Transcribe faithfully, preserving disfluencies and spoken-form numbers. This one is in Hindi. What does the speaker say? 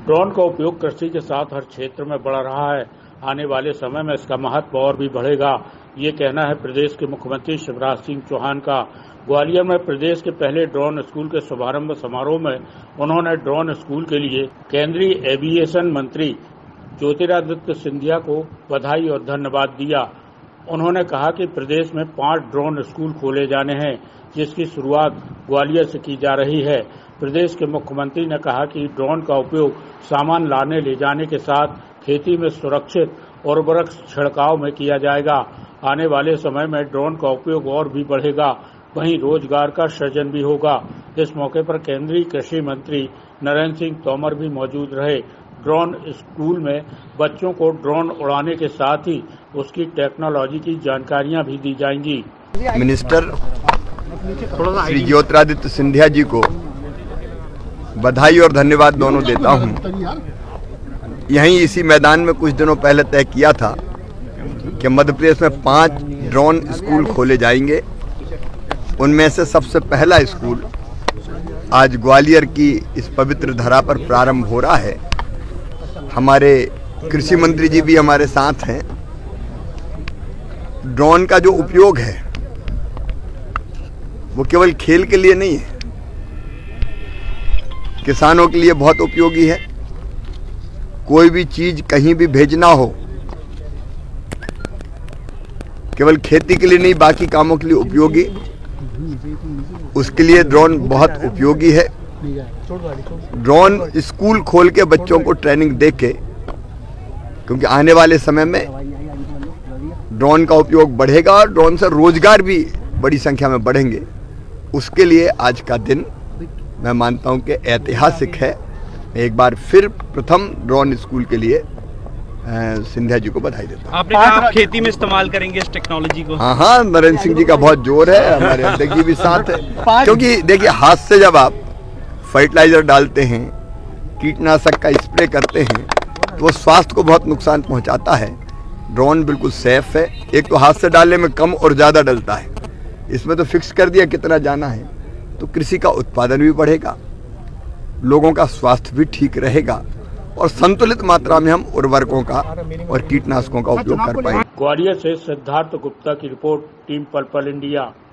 ड्रोन का उपयोग कृषि के साथ हर क्षेत्र में बढ़ रहा है। आने वाले समय में इसका महत्व और भी बढ़ेगा, ये कहना है प्रदेश के मुख्यमंत्री शिवराज सिंह चौहान का। ग्वालियर में प्रदेश के पहले ड्रोन स्कूल के शुभारंभ समारोह में उन्होंने ड्रोन स्कूल के लिए केंद्रीय एविएशन मंत्री ज्योतिरादित्य सिंधिया को बधाई और धन्यवाद दिया। उन्होंने कहा कि प्रदेश में पांच ड्रोन स्कूल खोले जाने हैं, जिसकी शुरुआत ग्वालियर से की जा रही है। प्रदेश के मुख्यमंत्री ने कहा कि ड्रोन का उपयोग सामान लाने ले जाने के साथ खेती में सुरक्षित उर्वरक छिड़काव में किया जाएगा। आने वाले समय में ड्रोन का उपयोग और भी बढ़ेगा, वहीं रोजगार का सृजन भी होगा। इस मौके पर केंद्रीय कृषि मंत्री नरेंद्र सिंह तोमर भी मौजूद रहे। ड्रोन स्कूल में बच्चों को ड्रोन उड़ाने के साथ ही उसकी टेक्नोलॉजी की जानकारियां भी दी जाएंगी। मिनिस्टर श्री ज्योतिरादित्य सिंधिया जी को बधाई और धन्यवाद दोनों देता हूं। यहीं इसी मैदान में कुछ दिनों पहले तय किया था कि मध्य प्रदेश में पांच ड्रोन स्कूल खोले जाएंगे। उनमें से सबसे पहला स्कूल आज ग्वालियर की इस पवित्र धरा पर प्रारंभ हो रहा है। हमारे कृषि मंत्री जी भी हमारे साथ हैं। ड्रोन का जो उपयोग है वो केवल खेल के लिए नहीं है, किसानों के लिए बहुत उपयोगी है। कोई भी चीज कहीं भी भेजना हो, केवल खेती के लिए नहीं बाकी कामों के लिए उपयोगी, उसके लिए ड्रोन बहुत उपयोगी है। ड्रोन स्कूल खोल के बच्चों को ट्रेनिंग देके, क्योंकि आने वाले समय में ड्रोन का उपयोग बढ़ेगा और ड्रोन से रोजगार भी बड़ी संख्या में बढ़ेंगे। उसके लिए आज का दिन मैं मानता हूं कि ऐतिहासिक है। एक बार फिर प्रथम ड्रोन स्कूल के लिए सिंधिया जी को बधाई देता हूं। आपने कहा आप खेती में इस्तेमाल करेंगे इस टेक्नोलॉजी को। हाँ हाँ, नरेंद्र सिंह जी का बहुत जोर है, हमारे अध्यक्ष जी भी साथ है। क्योंकि देखिए, हाथ से जब आप फर्टिलाइजर डालते हैं, कीटनाशक का स्प्रे करते हैं, तो वो स्वास्थ्य को बहुत नुकसान पहुंचाता है। ड्रोन बिल्कुल सेफ है। एक तो हाथ से डालने में कम और ज़्यादा डलता है, इसमें तो फिक्स कर दिया कितना जाना है, तो कृषि का उत्पादन भी बढ़ेगा, लोगों का स्वास्थ्य भी ठीक रहेगा और संतुलित मात्रा में हम उर्वरकों का और कीटनाशकों का उपयोग कर पाएंगे। ग्वालियर से सिद्धार्थ गुप्ता की रिपोर्ट, टीम पल पल इंडिया।